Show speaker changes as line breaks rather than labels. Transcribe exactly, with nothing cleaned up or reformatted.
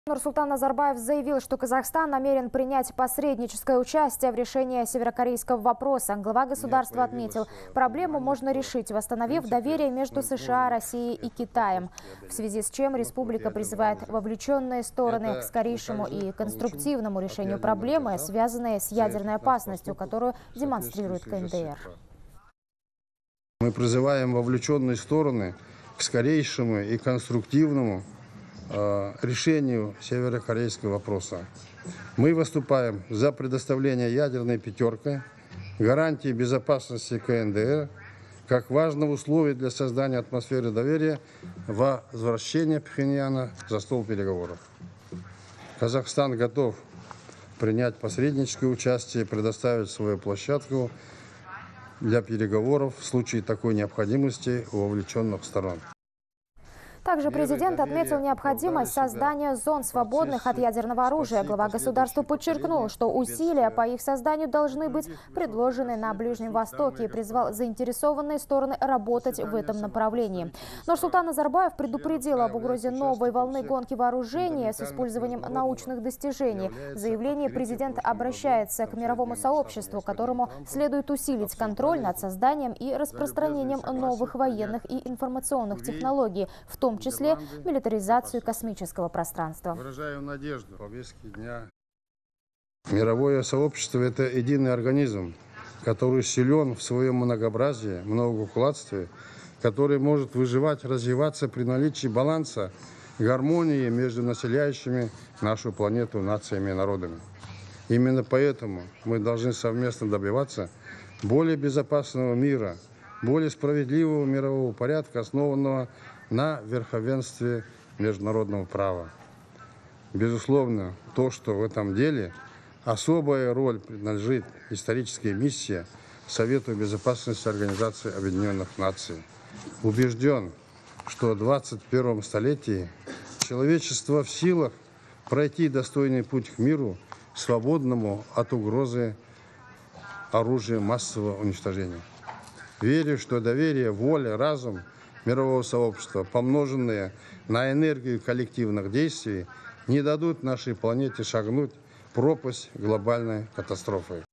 Нурсултан Назарбаев заявил, что Казахстан намерен принять посредническое участие в решении северокорейского вопроса. Глава государства отметил, проблему можно решить, восстановив доверие между США, Россией и Китаем. В связи с чем республика призывает вовлеченные стороны к скорейшему и конструктивному решению проблемы, связанной с ядерной опасностью, которую демонстрирует КНДР.
Мы призываем вовлеченные стороны к скорейшему и конструктивному решению северокорейского вопроса. Мы выступаем за предоставление ядерной пятеркой гарантии безопасности КНДР как важного условия для создания атмосферы доверия во возвращение Пхеньяна за стол переговоров. Казахстан готов принять посредническое участие и предоставить свою площадку для переговоров в случае такой необходимости у вовлеченных сторон.
Также президент отметил необходимость создания зон, свободных от ядерного оружия. Глава государства подчеркнул, что усилия по их созданию должны быть предложены на Ближнем Востоке и призвал заинтересованные стороны работать в этом направлении. Нурсултан Назарбаев предупредил об угрозе новой волны гонки вооружения с использованием научных достижений. В заявлении президент обращается к мировому сообществу, которому следует усилить контроль над созданием и распространением новых военных и информационных технологий, в том В том числе милитаризацию космического пространства.
Выражаю надежду. Повестки дня. Мировое сообщество – это единый организм, который силен в своем многообразии, многоукладстве, который может выживать, развиваться при наличии баланса, гармонии между населяющими нашу планету нациями и народами. Именно поэтому мы должны совместно добиваться более безопасного мира, более справедливого мирового порядка, основанного на верховенстве международного права. Безусловно, то, что в этом деле особая роль принадлежит исторической миссии Совету безопасности Организации Объединенных Наций. Убежден, что в двадцать первом столетии человечество в силах пройти достойный путь к миру, свободному от угрозы оружия массового уничтожения. Верю, что доверие, воля, разум мирового сообщества, помноженные на энергию коллективных действий, не дадут нашей планете шагнуть в пропасть глобальной катастрофы.